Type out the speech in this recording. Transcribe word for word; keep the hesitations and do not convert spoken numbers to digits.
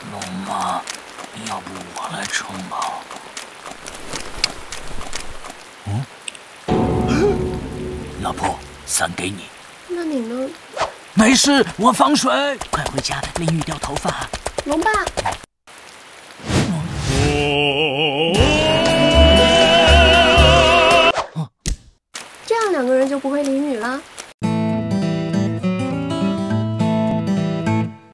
龙妈，要不我来冲吧？嗯，老婆，伞给你。 那你呢？ 没事，我防水。快回家淋浴掉头发。 龙爸，